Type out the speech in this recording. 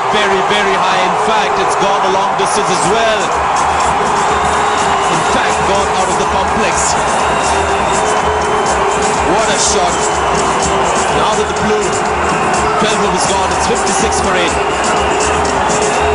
very, very high. In fact, it's gone a long distance as well. In fact, gone out of the complex. What a shot. Now that the blue 12 is gone, it's 56 for 8.